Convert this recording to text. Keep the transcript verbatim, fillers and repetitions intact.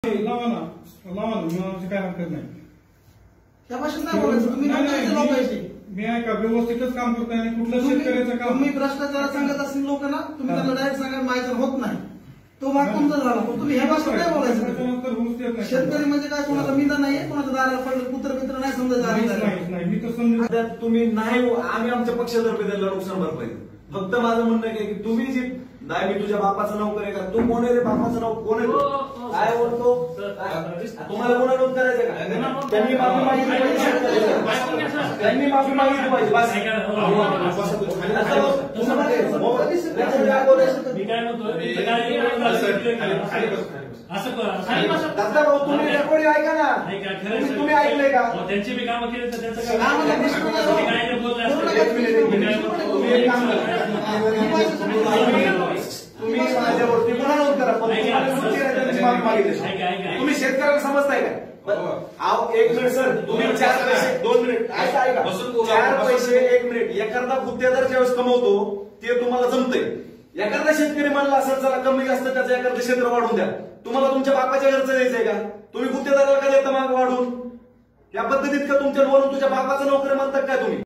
लावा ना लावा ना मी काय हरकत नाही त्या भाषेत नाही बोलायचं तुम्ही लोकांशी मी ऐका व्यवस्थितच काम करतोय आणि कुठलं शेतकऱ्याचं काम तुम्ही भ्रष्टाचार सांगत असतील लोक ना तुम्ही त्यांना डायरेक्ट सांगा माझं होत नाही तो भाग तुमचा झाला पण तुम्ही ह्या भाषेत काय बोलायचं शेतकरी म्हणजे काय कोणाचा मिंदा नाहीये कोणाचा दाराला पडलं कुत्र मित्र नाही समजायचं मी तर समजा तुम्ही नाही आम्ही आमच्या पक्षातर्फे त्याला नुकसान भरपाई फक्त माझं म्हणणं आहे की तुम्ही जी नाही मी तुझ्या बापाचं नाव करे का तू कोण आहे रे बापाचं नाव कोण आहे काय बोलतो तुम्हाला कोणा नोंद करायचं का त्यांनी माफी मागितली पाहिजे त्यांनी माफी मागितली पाहिजे मी काय म्हणतोय दादा भाऊ तुम्ही रेकॉर्डिंग ऐका ना तुम्ही ऐकलंय का त्यांची मी कामं केली तर त्यांचं तुम्ही तुम्ही माझ्यावरती पुन्हा नोंद करा तुम्ही शेतकऱ्याला समजताय काय एक मिनिट सर तुम्ही चार पैसे दोन मिनिट ऐका ऐका चार पैसे एक मिनिट एखादा गुत्तेदार ज्यावेळेस कमवतो ते तुम्हाला जमतंय एखादा शेतकरी म्हणला असेल चला कमी जास्त त्याचं एखादं क्षेत्र वाढून द्या तुम्हाला तुमच्या बापाच्या घरचं द्यायचंय का तुम्ही गुत्तेदाराला का देता माग वाढून या पद्धतीत का तुमच्या वरून तुझ्या बापाचं नोकरी म्हणतात काय तुम्ही